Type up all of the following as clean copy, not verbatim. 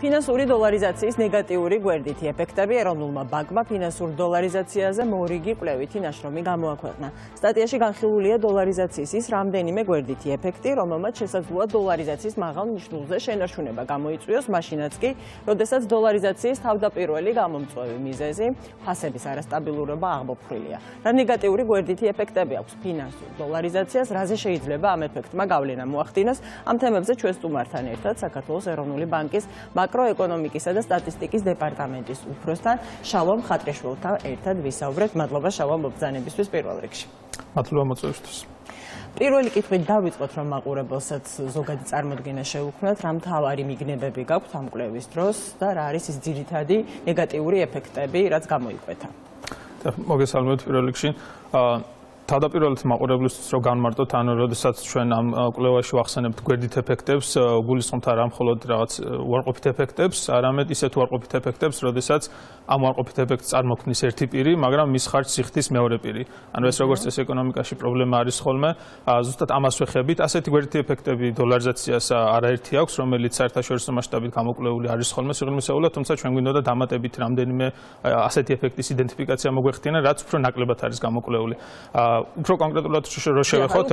ფინანსური დოლარიზაციის ნეგატიური გვერდითი ეფექტები ეროვნულმა ბანკმა ფინანსურ დოლარიზაციაზე მორიგი კვლევითი ნაშრომი გამოაქვეყნა. სტატიაში განხილულია დოლარიზაციის ის რამდენიმე გვერდითი ეფექტი, რომელმაც შესაძლოა დოლარიზაციის მაღალ ნიშნულზე შენარჩუნება გამოიწვიოს, მაშინაც კი, როდესაც დოლარიზაციის თავდაპირველი გამომწვევი მიზეზი, ფასების არასტაბილურობა აღმოფხვრილია. რა ნეგატიური გვერდითი ეფექტები აქვს ფინანსურ დოლარიზაციას, რაზე შეიძლება ამ ეფექტმა გავლენა მოახდინოს, ამ თემებზე ჩვენ სტუმართან ერთად საქართველოს ეროვნული ბანკის მაკროეკონომიკისა და სტატისტიკის დეპარტამენტის უფროსთან შალომ ხატრიშვილთან ერთად ვისაუბრებთ. მადლობა შალომ მობრძანებისთვის პირველ რიგში. მადლობა მოწვევისთვის. პირველი კითხვით დავიწყოთ, რომ მაყურებელსაც ზოგადი წარმოდგენა შევუქმნათ, რა მთავარი მიგნებები გაქვთ ამ კვლევის დროს და რა არის ის ძირითადი ნეგატიური ეფექტები, რაც გამოიკვეთა. მოგესალმებით პირველ რიგში. თავდაპირველად მაყურებლისთვის რომ განმარტოთ, ანუ როდესაც ჩვენ ამ კვლევაში ვახსენებთ გვერდით ეფექტებს, გულისხმობთ არა მხოლოდ რაღაც უარყოფით ეფექტებს, არამედ ისეთ უარყოფით ეფექტებს, როდესაც ამ უარყოფით ეფექტს წარმოქმნის ერთი პირი, მაგრამ მის ხარჯს იხდის მეორე პირი. ანუ ეს როგორც წესი ეკონომიკაში პრობლემა არის ხოლმე, ზუსტად ამას ვეხებით. ასეთი გვერდითი ეფექტები დოლარიზაციას არაერთი აქვს, რომელიც საერთაშორისო მასშტაბით გამოკვლეული არის ხოლმე სიღრმისეულად, თუმცა ჩვენ გვინდოდა დამატებით რამდენიმე ასეთი ეფექტის იდენტიფიკაცია მოგვეხდინა, რაც უფრო ნაკლებად არის გამოკვლეული. უფრო კონკრეტულად რო შევეხოთ,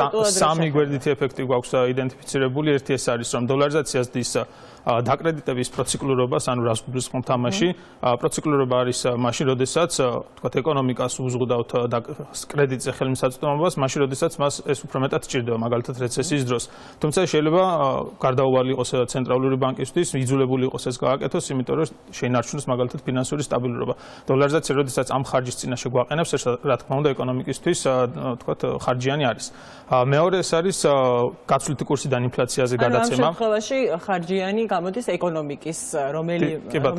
სამი გვერდითი ეფექტი გვაქვს იდენტიფიცირებული. ერთი ეს არის, რომ დოლარიზაციას დის დაკრედიტების პროციკლურობას, ანუ რას გულისხმობთ ამაში, პროციკლურობა არის მაშინ, როდესაც თქვათ ეკონომიკას უზღუდავთ კრედიტზე ხელმისაწვდომობას, მაშინ, როდესაც მას ეს უფრო მეტად სჭირდება, მაგალითად რეცესიის დროს. თუმცა შეიძლება გარდაუვალი იყოს ცენტრალური ბანკისთვის, იძულებული იყოს ეს გააკეთოს, იმიტომ რომ შეინარჩუნოს მაგალითად ფინანსური სტაბილურობა. დოლარიზაცია, როდესაც ამ ხარჯის წინაშე გვაყენებს, ეს რა თქმა უნდა ეკონომიკისთვის თქვათ ხარჯიანი არის. მეორე ეს არის გაცვლითი კურსიდან ინფლაციაზე გადაცემა. ამ შემთხვევაში ხარჯიანი გამოდის ეკონომიკის რომელი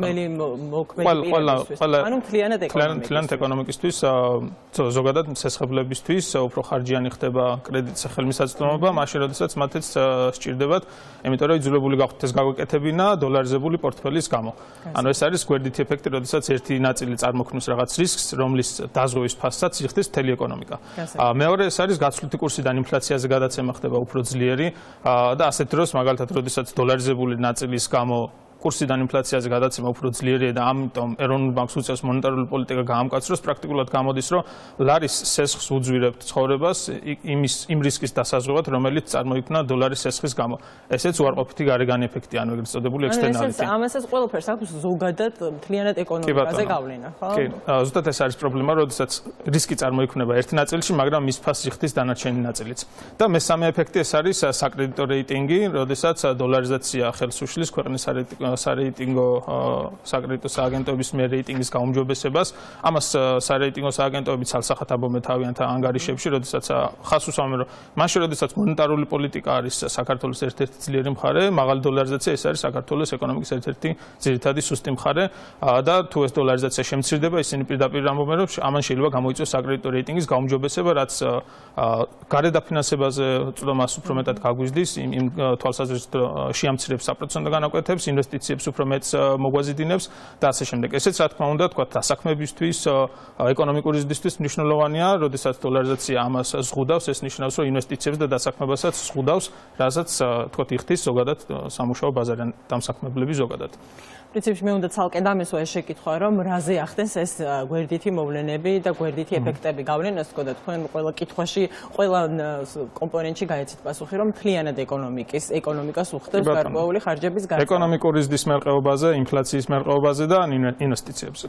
მოქმედებისთვის, ანუ მთლიანად ეკონომიკისთვის, ზოგადად მცესხებლებისთვის უფრო ხარჯიანი ხდება კრედიტზე ხელმისაწვდომობა, მაშინ როდესაც მათაც სჭირდებათ, იმიტომ რომ იძულებული გახდეთ ეს გაგვეკეთებინა დოლარიზებული პორტფელის გამო. ანუ ეს არის გვერდითი ეფექტი, როდესაც ერთი ნაწილი წარმოქმნის რაღაც რისკს, რომლის დაზღვევის ფასსაც იხდის მთელი ეკონომიკა. მეორე ეს არის გაცვლითი კურსიდან ინფლაციაზე გადაცემა ხდება უფრო ძლიერი და ასეთ დროს მაგალითად როდესაც დოლარიზებული ნაწილის გამო კურსიდან ინფლაციაზე გადაცემა უფრო ძლიერია და ამიტომ ეროვნულ ბანკს უწევს მონეტარული პოლიტიკა გაამკაცროს, პრაქტიკულად გამოდის, რომ ლარის სესხს უძვირებთ ცხოვრებას იმ რისკის დასაზღვევად, რომელიც წარმოიქმნა დოლარის სესხის გამო. ესეც უარყოფითი გარეგანი ეფექტი, ანუ ეგრეთ წოდებული ექსტერნალიტეტი. ამასაც ყველაფერს აქვს ზოგადად მთლიანად ეკონომიკაზე გავლენა, ხო? კი, ზუსტად ეს არის პრობლემა, როდესაც რისკი წარმოიქმნება ერთ ნაწილში, მაგრამ მის ფასს იხდის დანარჩენი ნაწილიც. და მესამე ეფექტი ეს არის საკრედიტო რეიტინგი, როდესაც დოლარიზაცია ხელს უშლის ქვეყნის სარეიტინგო საკრედიტო სააგენტოების მიერ რეიტინგის გაუმჯობესებას. ამას სარეიტინგო სააგენტოები ცალსახად აბომეთავიან ანგარიშებში, როდესაც ხას უსვამენ, რომ მაშინ, როდესაც მონეტარული პოლიტიკა არის საქართველოს ერთ-ერთი ძლიერი მხარე, მაღალი დოლარიზაცია ეს არის საქართველოს ეკონომიკის ერთ-ერთი ძირითადი სუსტი მხარე და თუ ეს დოლარიზაცია შემცირდება, ისინი პირდაპირ ამბობენ, რომ ამან შეიძლება გამოიწვიოს საკრედიტო რეიტინგის გაუმჯობესება, რაც გარეთ დაფინანსებაზე წვდომას უფრო მეტად გაგვიზრდის, იმ თვალსაზრისით შეამცირებს საპროცენტო განაკვეთებს, ინვესტიციებს უფრო მეტს მოგვაზიდინებს და ასე შემდეგ. ესეც რა თქმა უნდა, თქვა დასაქმებისთვის, ეკონომიკური ზრდისთვის მნიშვნელოვანია, როდესაც დოლარიზაცია ამას ზღუდავს, ეს ნიშნავს, რომ ინვესტიციებს და დასაქმებასაც ზღუდავს, რასაც თქვა იხდის ზოგადად სამუშაო ბაზარი ან დამსაქმებლები ზოგადად. პრინციპში მე უნდა ცალკე დამესვა ეს შეკითხვა, რომ რაზე ახდენს ეს გვერდითი მოვლენები და გვერდითი ეფექტები გავლენას, თქო და თქვენ ყველა კითხვაში, ყველა კომპონენტში გაეცით პასუხი, რომ მთლიანად ეკონომიკას უხდებს გარკვეული ხარჯების გაწევა. ეკონომიკური ზრდის მერყეობაზე, ინფლაციის მერყეობაზე და ინვესტიციებზე.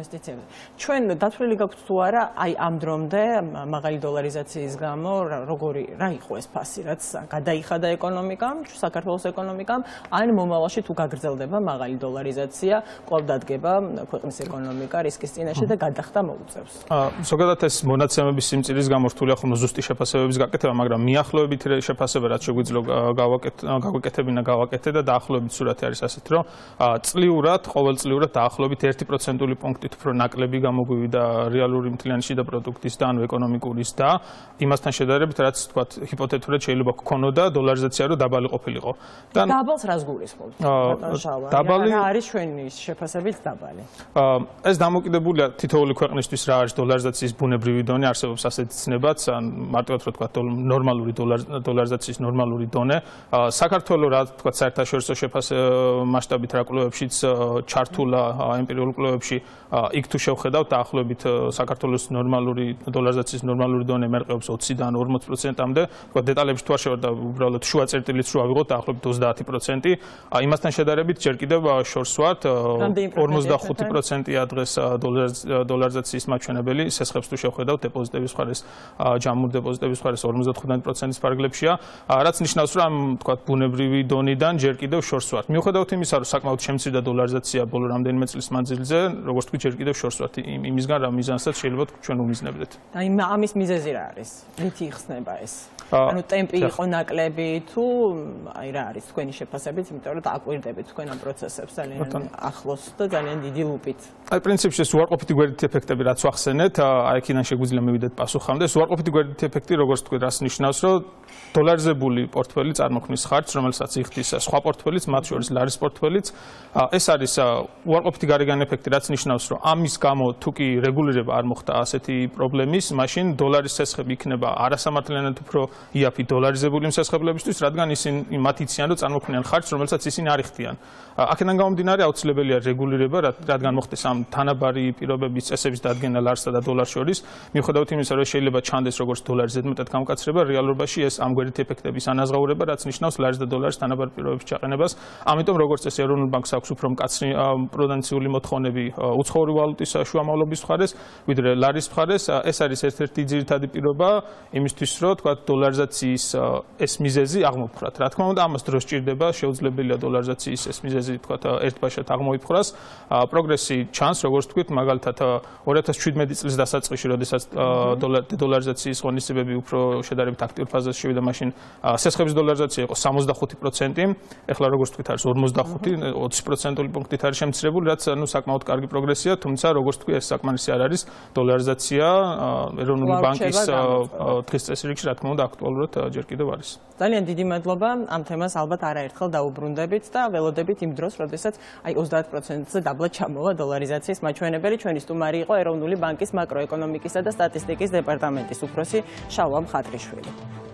ჩვენ დათვლილი გაქვთ თუ არა, აი ამ დრომდე მაღალი დოლარიზაციის გამო რა იყო ეს ფასი, რაც გადაიხადა ეკონომიკამ, საქართველოს ეკონომიკამ, ან მომავალში თუ გაგრძელდება მაღალი დოლარიზაცია, კვლავ დადგება ქვეყნის ეკონომიკა რისკის წინაშე და გადახდა მოუწევს. ზოგადად ეს მონაცემების სიმწირის გამო რთულია ხომ ზუსტი შეფასებების გაკეთება, მაგრამ მიახლოებით შეფასება რაც შეგვიძლია გავაკეთებინა გავაკეთე და დაახლოებით სურათი არის ასეთ, რომ ყოველწლიურად დაახლოებით 1%-ული პუნქტით უფრო ნაკლები გამოგვივიდა რეალური მთლიანი შიდა პროდუქტის და ანუ ეკონომიკურის და იმასთან შედარებით, რაც თქვათ ჰიპოთეტურად შეიძლება გქონოდა დოლარიზაცია რომ დაბალი ყოფილიყო. დაბალს რას გულისხმობთ? დაბალი რა არის ჩვენი შეფასებით დაბალი? ეს დამოკიდებულია თითოეული ქვეყნისთვის რა არის დოლარიზაციის ბუნებრივი დონე, არსებობს ასეთი ცნებაც, ან მარტივად რო თქვა ნორმალური დოლარიზაციის ნორმალური დონე. საქართველოს რა თქვა საერთაშორისო მასშტაბით რა კვლევებშიც ჩართულა ემპირიულ კვლევებში იქ თუ შევხედავთ დაახლოებით საქართველოს ნორმალური დოლარიზაციის ნორმალური დონე მერყეობს 20-დან 40%-მდე. თქვა დეტალებში თუ არ შევარდა უბრალოდ შუა წერტილიც რო ავიღოთ დაახლოებით 30%. იმასთან შედარებით ჯერ კიდევ შორს ვართ 45%-ია დღეს დოლარიზაციის მაჩვენებელი სესხებს თუ შევხედავთ დეპოზიტების მხარეს ჯამურ დეპოზიტების მხარეს 55%-ის ფარგლებშია, რაც ნიშნავს რომ თქვა ბუნებრივი დონიდან ჯერ კიდევ შორს ვართ. მიუხედავად იმისა რომ საკმაოდ შემცირდა დოლარიზაცია ბოლო რამდენიმე წლის მანძილზე, როგორც თქვი ჯერ კიდევ შორს ვართ იმისგან რა მიზანსაც შეიძლება ჩვენ უმიზნებდეთ. აი ამის მიზეზი რა არის? რითი იხსნება ეს? ანუ ტემპი იყო ნაკლები თუ აი რა არის თქვენი შეფასებით, იმიტომ რომ დააკვირდებით თქვენ ამ პროცესებს ძალიან ახლოს და ძალიან დიდი ლუპით. აი პრინციპში ეს უარყოფითი გვერდითი ეფექტები რაც ვახსენეთ, აი აქედან შეგვიძლია მივიდეთ პასუხამდე. ეს უარყოფითი გვერდითი ეფექტი როგორც თქვი რას ნიშნავს, რომ დოლარიზებული პორტფელი წარმოქმნის ხარჯს, რომელსაც იხდის სხვა პორტფელიც, მათ შორის ლარის პორტფელიც. ეს არის უარყოფითი გარეგანი ეფექტი, რაც ნიშნავს, რომ ამის გამო თუ კი რეგულირება არ მოხდა ასეთი პრობლემის, მაშინ დოლარის სესხები იქნება არასამართლიანად უფრო იაფი დოლარიზებული მსესხებლებისთვის, რადგან ისინი მათ იციან, რომ წარმოქმნიან ხარჯს, რომელსაც ისინი არ იხდიან. აქედან გამომდინარე აუცილებელია რეგულირება, რადგან მოხდეს ამ თანაბარი პირობების წესების დადგენა ლარსსა და დოლარს შორის, მიუხედავად იმისა, რომ შეიძლება ჩანდეს როგორც დოლარის ზედმეტად გამკაცრება, რეალობაში ეს ამ გვერდითი ეფექტების ანაზღაურება, რაც ნიშნავს ლარის და დოლარის თანაბარი პირობების ჩაყენებას. ამიტომ როგორც წესი ეროვნულ ბანკს აქვს უფრო მკაცრი პრუდენციული მოთხოვნები უცხოური ვალუტის შუამავლობის მხარეს, ვიდრე ლარის მხარეს. ეს არის ერთ-ერთი ძირითადი პირობა იმისთვის, რომ თქვა დოლარიზაციის ეს მიზეზი აღმოფხვრათ. რა თქმა უნდა, ამას დრო სჭირდება, შეუძლებელია დოლარიზაციის ეს მიზეზი თქვა ერთბაშად აღმოიფხვრას. პროგრესი ჩანს, როგორც თქვით, მაგალითად 2017 წლის დასაწყისში, როდესაც დოლარიზაციის ღონისძიებები უფრო შედარებით აქტიურ ფაზაში შევიდა, მაშინ სესხების დოლარიზაცია იყო 65%. ეხლა როგორც თქვით, არის 45, 20%-ული პუნქტით არის შემცირებული, რაც საკმაოდ კარგი პროგრესია, თუმცა როგორც თქვი, ეს საკმარისი არ არის დოლარიზაცია ეროვნული ბანკის დღის წესრიგში, რა თქმა უნდა, აქტუალურად ჯერ კიდევ არის. ძალიან დიდი მადლობა. ამ თემას ალბათ არაერთხელ დაუბრუნდებით და ველოდებით იმ დროს, როდესაც აი 30%-ზე დაბლა ჩამოვა დოლარიზაციის მაჩვენებელი. ჩვენი სტუმარი იყო ეროვნული ბანკის მაკროეკონომიკისა და სტატისტიკის დეპარტამენტის უფროსი შალვა მხატვრიშვილი.